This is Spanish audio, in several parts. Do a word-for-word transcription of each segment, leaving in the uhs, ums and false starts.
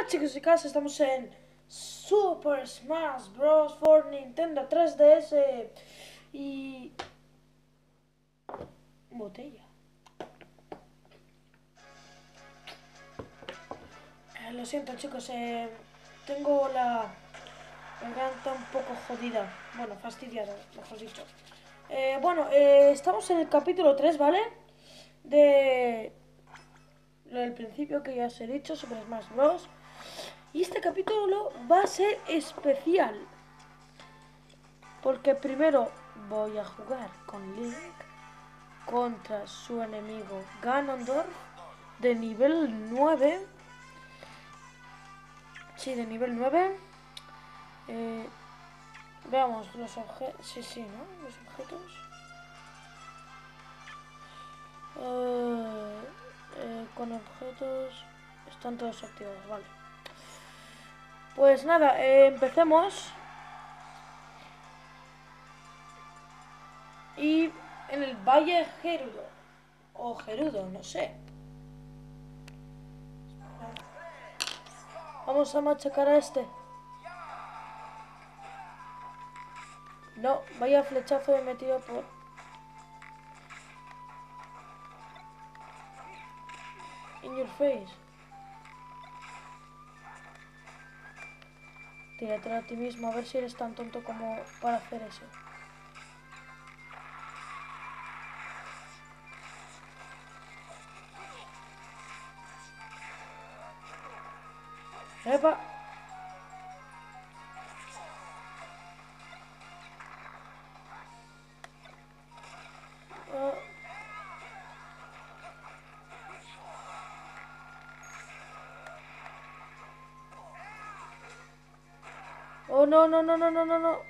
Hola chicos y chicas, estamos en Super Smash Bros. For Nintendo tres D S y... botella. Eh, lo siento chicos, eh, tengo la garganta un poco jodida, bueno, fastidiada, mejor dicho. Eh, bueno, eh, estamos en el capítulo tres, ¿vale? De... lo del principio que ya os he dicho, Super Smash Bros. Y este capítulo va a ser especial. Porque primero voy a jugar con Link contra su enemigo Ganondorf de nivel nueve. Sí, de nivel nueve. Eh, veamos los objetos. Sí, sí, ¿no? Los objetos. Eh, eh, con objetos. Están todos activados, vale. Pues nada, eh, empecemos. Y en el Valle Gerudo. O Gerudo, no sé. Vamos a machacar a este. No, vaya flechazo he metido por... In your face. Tírate a ti mismo, a ver si eres tan tonto como para hacer eso. ¡Epa! Uh. Oh, no, no, no, no, no, no, no.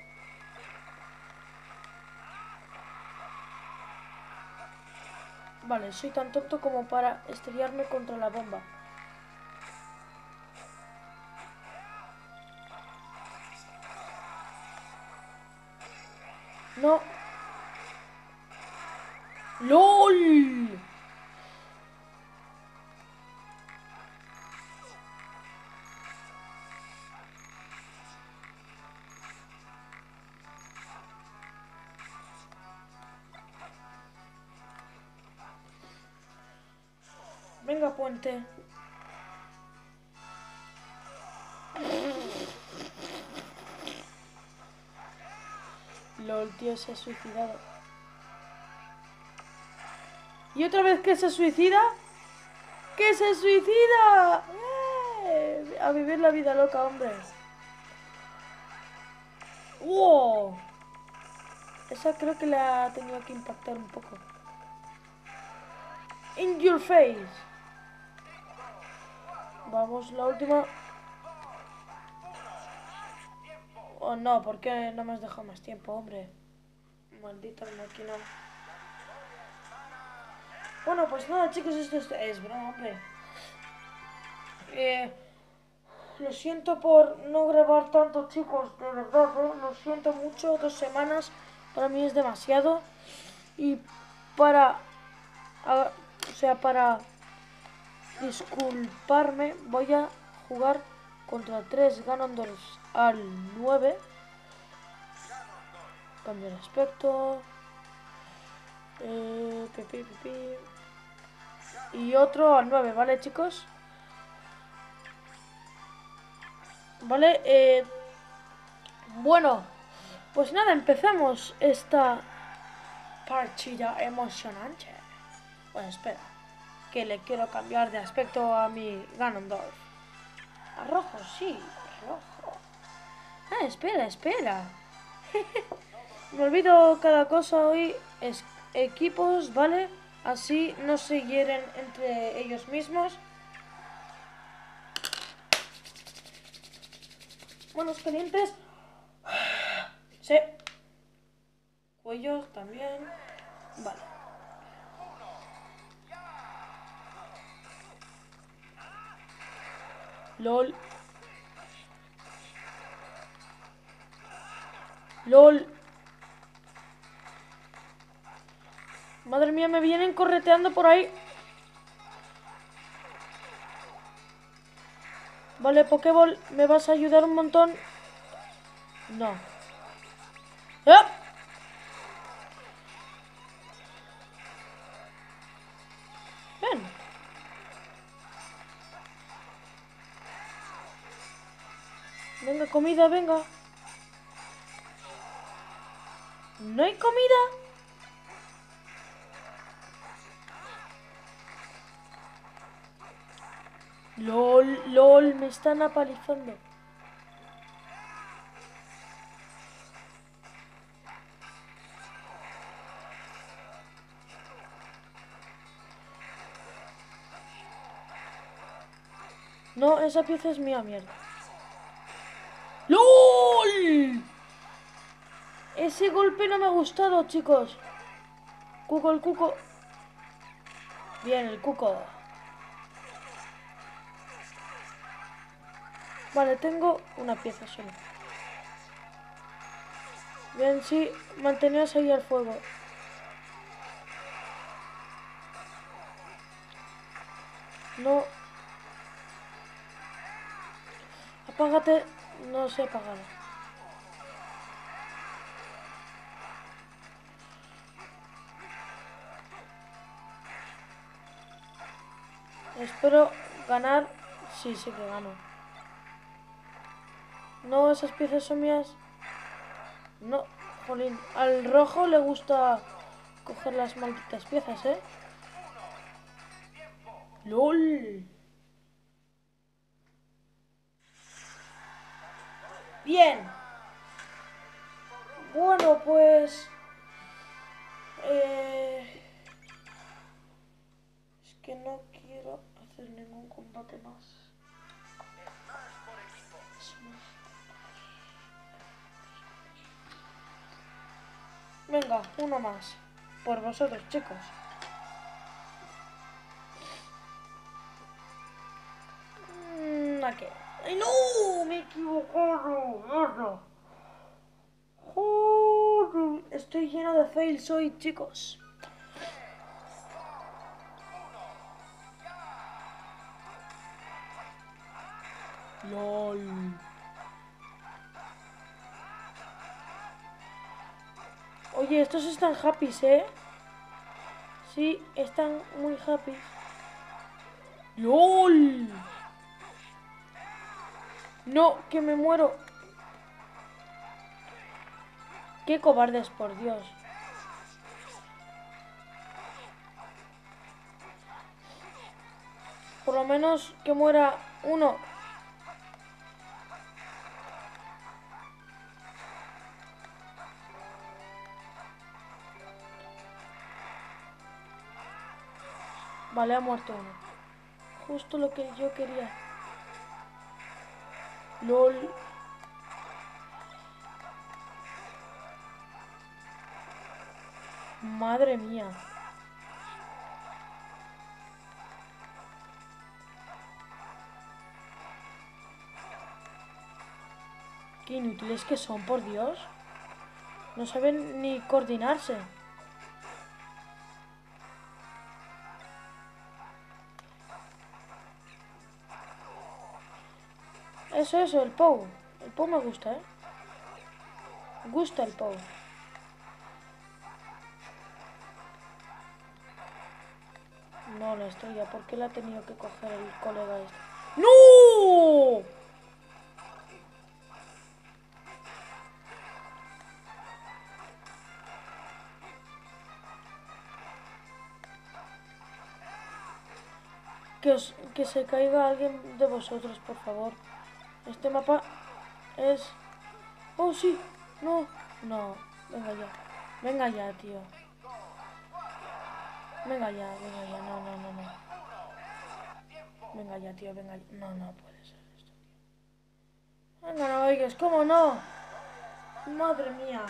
Vale, soy tan tonto como para estrellarme contra la bomba. No. ¡LOL! Venga, puente. LOL, tío, se ha suicidado. ¿Y otra vez que se suicida? ¡Que se suicida! ¡Eh! A vivir la vida loca, hombre. ¡Wow! Esa creo que la ha tenido que impactar un poco. In your face. Vamos, la última. Oh no, ¿por qué no me has dejado más tiempo, hombre? Maldita máquina. Bueno, pues nada, chicos, esto es, es broma, hombre. Eh, lo siento por no grabar tanto, chicos, de verdad, ¿eh? Lo siento mucho, dos semanas para mí es demasiado. Y para... A, o sea, para disculparme, voy a jugar contra tres Ganondorfs al nueve. Cambio de aspecto. Eh, pipi, pipi. Y otro al nueve, ¿vale, chicos? Vale, eh... bueno, pues nada, empezamos esta partida emocionante. Bueno, espera, que le quiero cambiar de aspecto a mi Ganondorf. A rojo, sí, rojo. Ah, espera, espera. Me olvido cada cosa hoy. Es equipos, ¿vale? Así no se hieren entre ellos mismos. Manos calientes. Sí. Cuello también. Vale. LOL. LOL. Madre mía, me vienen correteando por ahí. Vale, Pokéball, ¿me vas a ayudar un montón? No. ¡Ah! Ven. Venga, comida, venga. ¿No hay comida? LOL, LOL, me están apalizando. No, esa pieza es mía, mierda. ¡LOL! Ese golpe no me ha gustado, chicos. Cuco, el cuco. Bien, el cuco. Vale, tengo una pieza solo. Bien, sí, mantenías ahí el fuego. No. Apágate. No se ha apagado. Espero ganar. Sí, sí que gano. No, esas piezas son mías. No, jolín. Al rojo le gusta coger las malditas piezas, ¿eh? ¡Lol! Bien. Bueno, pues... Eh... Es que no quiero hacer ningún combate más. Venga, uno más. Por vosotros, chicos. Mm, ¿a qué? ¡Ay, no! Me he equivocado. Joder, estoy lleno de fails hoy, chicos. LOL. Oye, estos están happy, ¿eh? Sí, están muy happy. ¡LOL! No, que me muero. Qué cobardes, por Dios. Por lo menos que muera uno. Vale, ha muerto uno. Justo lo que yo quería. LOL. Madre mía. Qué inútiles que son, por Dios. No saben ni coordinarse. Eso, eso, el Pou. El Pou me gusta, ¿eh? Me gusta el Pou. No, la estrella. ¿Por qué la ha tenido que coger el colega este? ¡No! Que, os, que se caiga alguien de vosotros, por favor. Este mapa es... ¡Oh, sí! ¡No! No. Venga ya. Venga ya, tío. Venga ya, venga ya. No, no, no, no. Venga ya, tío, venga ya. No, no puede ser esto, tío. Venga, no oigas, ¿cómo no? Madre mía.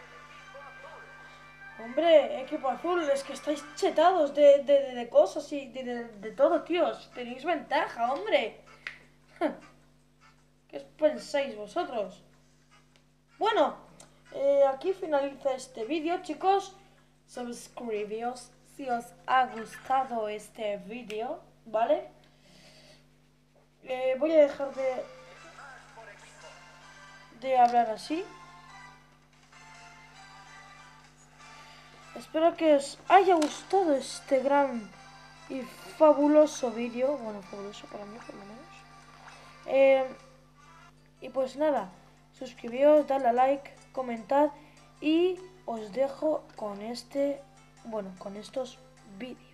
Hombre, equipo azul, es que estáis chetados de, de, de, de cosas y de, de, de todo, tíos. Tenéis ventaja, hombre. ¿Qué os pensáis vosotros? Bueno, eh, aquí finaliza este vídeo, chicos. Suscribíos si os ha gustado este vídeo, ¿vale? Eh, voy a dejar de, de hablar así. Espero que os haya gustado este gran y fabuloso vídeo. Bueno, fabuloso para mí por lo menos. Eh, y pues nada, suscribíos, dadle a like, comentad y os dejo con este, bueno, con estos vídeos.